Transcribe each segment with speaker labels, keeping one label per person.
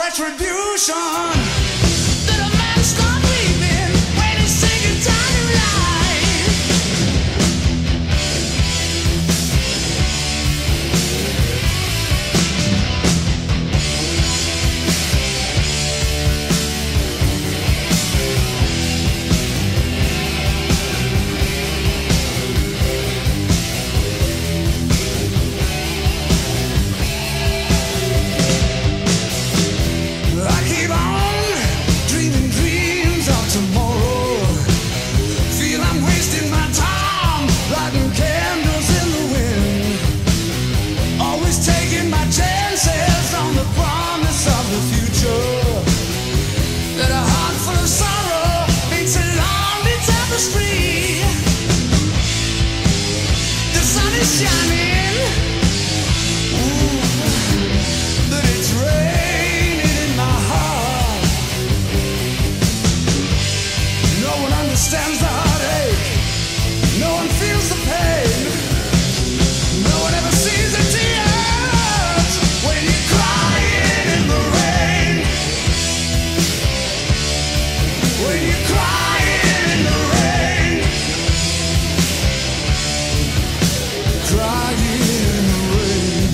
Speaker 1: retribution. That a man start weeping when he's taking time in life. I keep on dreaming dreams of tomorrow. Feel I'm wasting my time, lighting candles in the wind. Always taking my chances on the promise of the future. That a heart full of sorrow makes a lonely tapestry. The sun is shining, ooh, but it's raining in my heart. No one understands the heartache. No one feels the pain. No one ever sees the tears when you're crying in the rain. When you're crying in the rain. Crying in the rain.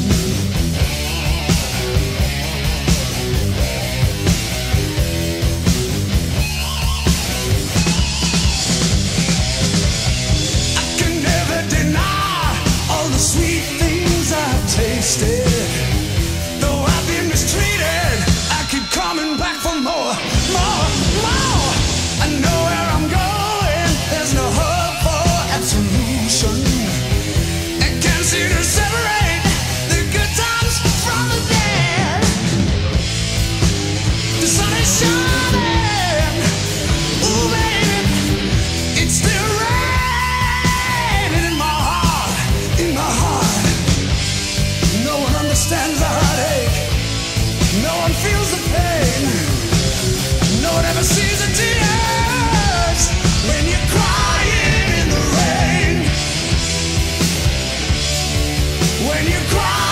Speaker 1: I can never deny all the sweet things I've tasted. Though I've been mistreated, I keep coming back for more, more, more. I know where I'm going. There's no hope for absolution. I can't seem to separate the good times from the bad. The sun is shining, ooh baby, it's still raining in my heart, in my heart. No one understands the heartache. No one feels the pain. No one ever sees the tears when you're crying in the rain. When you're crying.